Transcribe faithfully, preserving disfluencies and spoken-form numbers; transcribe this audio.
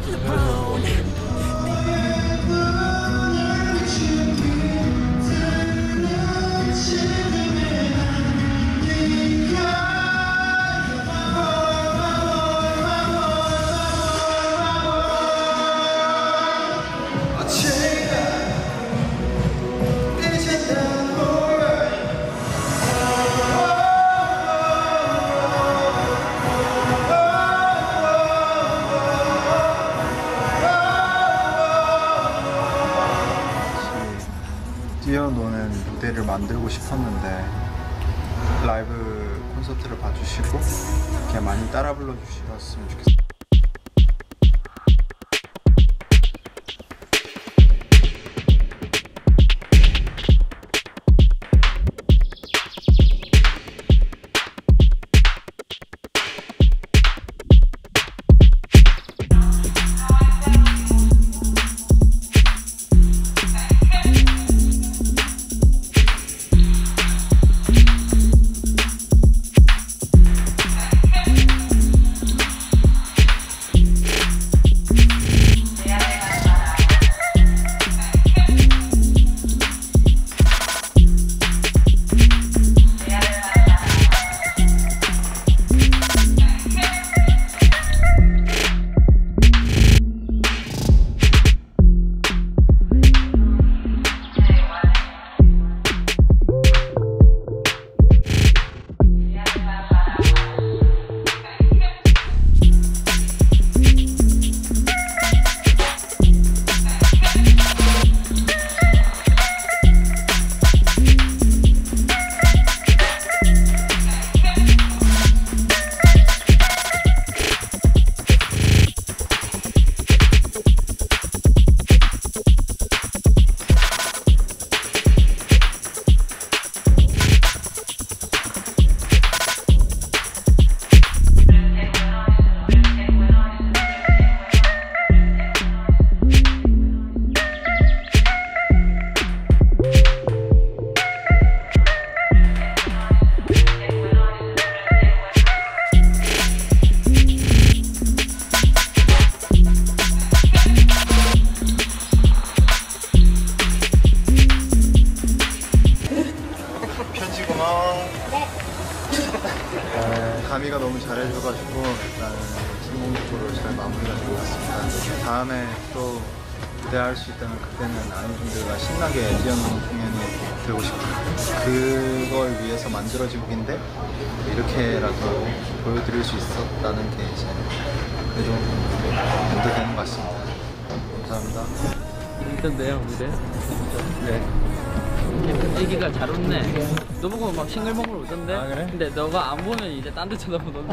뛰어노는 무대를 만들고 싶었는데 라이브 콘서트를 봐주시고 이렇게 많이 따라 불러주셨으면 좋겠어요. 가미가 너무 잘해줘가지고 일단 성공적으로 잘 마무리가 된 것 같습니다. 다음에 또 기대할 수 있다면 그때는 아미분들과 신나게 뛰어노는 공연이 되고 싶어요. 그걸 위해서 만들어진 곡인데 이렇게라도 보여드릴 수 있었다는 게 이제 그래도 연도 되는 것 같습니다. 감사합니다. 있던데요, 무대? 네. 애기가 잘 웃네. 너 보고 막 싱글벙글 웃던데? 아, 그래? 근데 너가 안 보면 이제 딴 데 쳐다보던데.